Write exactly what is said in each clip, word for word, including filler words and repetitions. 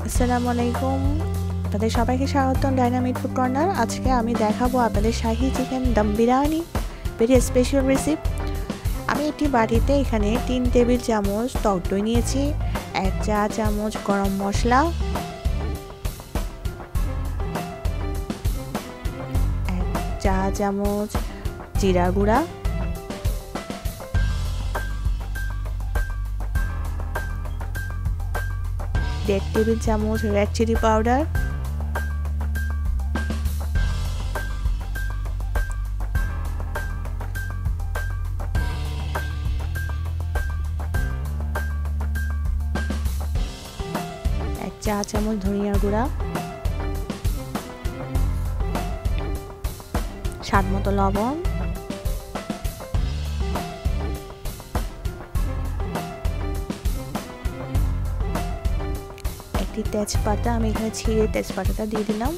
আসসালামু আলাইকুম। আপনাদের সবাইকে স্বাগতম ডাইনামিক ফুড কর্নার। আজকে আমি দেখাবো আপনাদের শাহি chicken dum biryani, very special recipe. আমি একটি বাটিতে এখানে তিন টেবিল চামচ টক দই নিয়েছি, এক চা চামচ গরম মশলা, এক চা চামচ জিরা গুঁড়া, দেড় টেবিল চামচ রেড চিলি পাউডার, এক চা চামচ ধনিয়া গুঁড়া, স্বাদ মতো লবণ, একটি তেজপাতা, আমি এখানে ছিঁড়ে তেজপাতাটা দিয়ে দিলাম,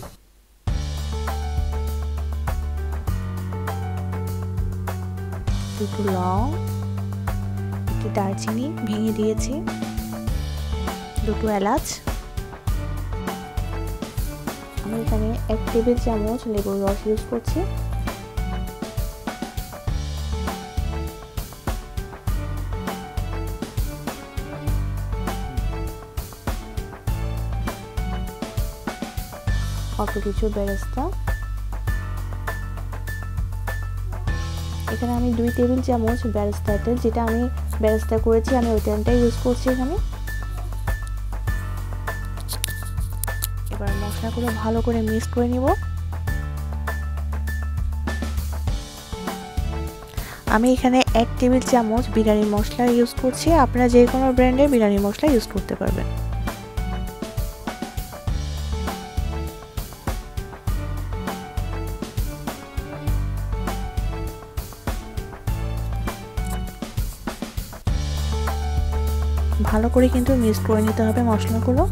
দুটো লং, একটি দারচিনি ভেঙে দিয়েছি, দুটো এলাচ, আমি এখানে এক টেবিল চামচ লেবুর রস ইউজ করছি, অল্প কিছু বেরেস্তা, এখানে আমি দুই টেবিল চামচ বেরেস্তাতে, যেটা আমি বেরেস্তা করেছি আমি ওই টাইমটাই ইউজ করছি এখানে। এবার মশলাগুলো ভালো করে মিক্স করে নিব। আমি এখানে এক টেবিল চামচ বিরিয়ানি মশলা ইউজ করছি, আপনারা যে কোনো ব্র্যান্ডের বিরিয়ানি মশলা ইউজ করতে পারবেন। ভালো করে কিন্তু মিক্স করে নিতে হবে মশলাগুলো।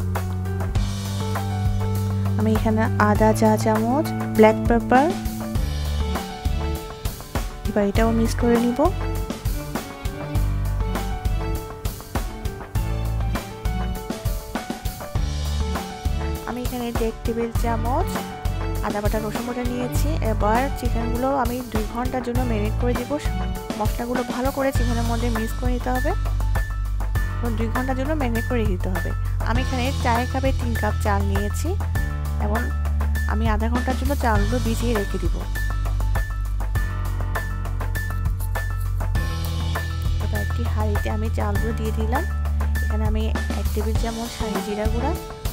আমি এখানে আদা চা চামচ, ব্ল্যাক পেপার, এবার এটাও মিক্স করে নিব। আমি এখানে দেড় টেবিল চামচ আদা বাটা রসুন বাটা নিয়েছি। এবার চিকেনগুলো আমি দুই ঘন্টার জন্য ম্যারিনেট করে দিব। মশলাগুলো ভালো করে চিকেনের মধ্যে মিক্স করে নিতে হবে, দুই ঘন্টার জন্য ম্যারিনেট করে দিতে হবে। আমি এখানে চায়ের কাপে তিন কাপ চাল নিয়েছি এবং আমি আধা ঘন্টার জন্য চালগুলো ভিজিয়ে রেখে দিব। এবার একটি হাঁড়িতে আমি চালগুলো দিয়ে দিলাম। এখানে আমি এক টেবিল চামচ শাহি জিরা গুঁড়া,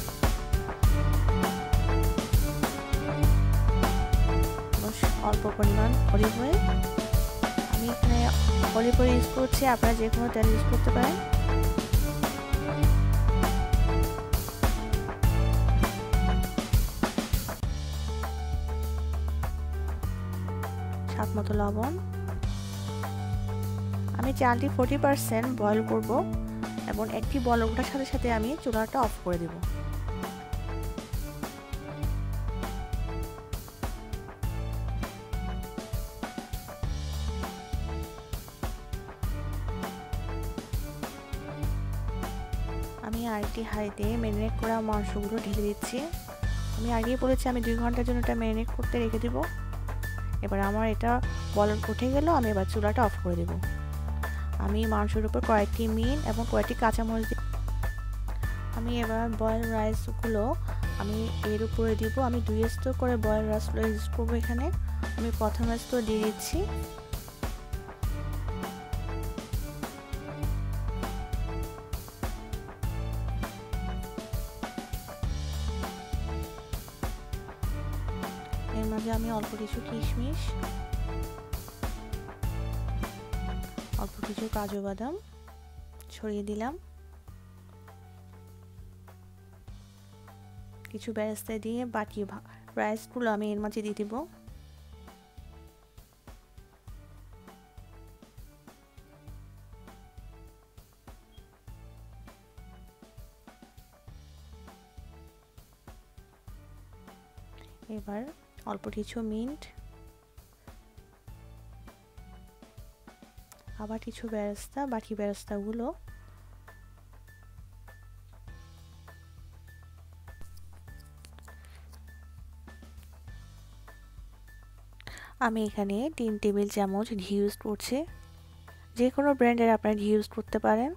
অল্প পরিমাণ অলিভ অয়েল, আমি এখানে অলিভ অয়েল ইউজ করছি, আপনারা যে কোনো তেল ইউজ করতে পারেন। স্বাদ মতো লবণ। আমি চালটি ফোর্টি পার্সেন্ট বয়েল করব এবং একটি বলক ওঠার সাথে সাথে আমি চুলাটা অফ করে দেব। আমি আরেকটি হাঁড়িতে ম্যারিনেট করা মাংসগুলো ঢেলে দিচ্ছি। আমি আগেই বলেছি আমি দুই ঘন্টার জন্য এটা ম্যারিনেট করতে রেখে দেব। এবার আমার এটা বলক উঠে গেল, আমি এবার চুলাটা অফ করে দেব। আমি মাংসের উপর কয়েকটি মিন এবং কয়েকটি কাঁচামরিচ, আমি এবার বয়েল রাইসগুলো আমি এর উপরে দিব। আমি দুই স্তর করে বয়েল রাইসগুলো ইউজ করবো এখানে। আমি প্রথম স্তর দিয়ে দিচ্ছি, এর মাঝে আমি অল্প কিছু কিশমিশ, অল্প কিছু কাজু বাদাম ছড়িয়ে দিলাম, কিছু বেরেস্তা দিয়ে বাকি রাইসগুলো আমি এর মাঝে দিয়ে দিব। এবার অল্প কিছু মিন্ট, আবার কিছু বেরেস্তা, বাকি বেরেস্তাগুলো আমি এখানে তিন টেবিল চামচ ঘি ইউজ করছি। যে কোনো ব্র্যান্ডের আপনারা ঘি ইউজ করতে পারেন।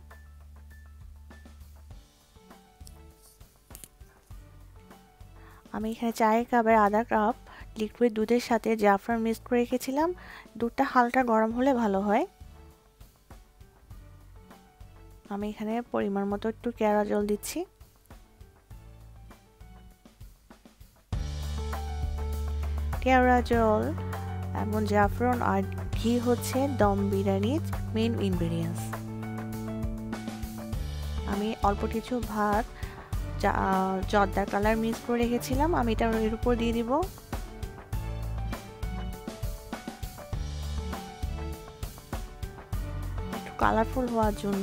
আমি এখানে চায়ের কাপের আধা কাপ লিকুইড দুধের সাথে জাফরান মিক্স করে রেখেছিলাম। দুধটা হালকা গরম হলে ভালো হয়। আমি এখানে পরিমাণ মতো একটু কেওড়া জল দিচ্ছি। কেওড়া জল এবং জাফরান আর ঘি হচ্ছে দম বিরিয়ানির মেইন ইনগ্রেডিয়েন্টস। আমি অল্প কিছু ভাত জর্দার কালার মিক্স করে রেখেছিলাম, আমি এটা এর উপর দিয়ে দিব। একটু কালারফুল হওয়ার জন্য।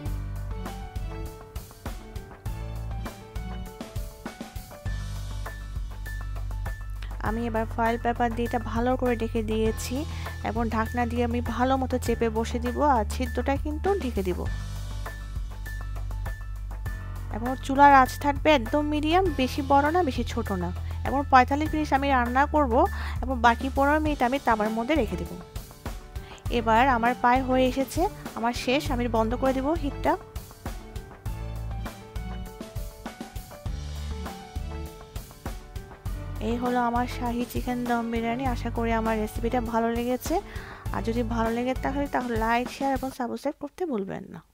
আমি এবার ফয়েল পেপার দিয়ে এটা ভালো করে ঢেকে দিয়েছি এবং ঢাকনা দিয়ে আমি ভালো মতো চেপে বসে দিব আর ছিদ্রটা কিন্তু ঢেকে দিব। এবং চুলার আঁচ থাকবে একদম মিডিয়াম, বেশি বড় না বেশি ছোট না। এবং পঁয়তাল্লিশ মিনিট আমি রান্না করব এবং বাকি পনেরো মিনিট আমি তাওয়ার মধ্যে রেখে দেব। এবার আমার পায় হয়ে এসেছে, আমার শেষ। আমি বন্ধ করে দেব হিটটা। এই হলো আমার শাহী চিকেন দম বিরিয়ানি। আশা করি আমার রেসিপিটা ভালো লেগেছে। আর যদি ভালো লেগে থাকে তাহলে লাইক, শেয়ার এবং সাবস্ক্রাইব করতে ভুলবেন না।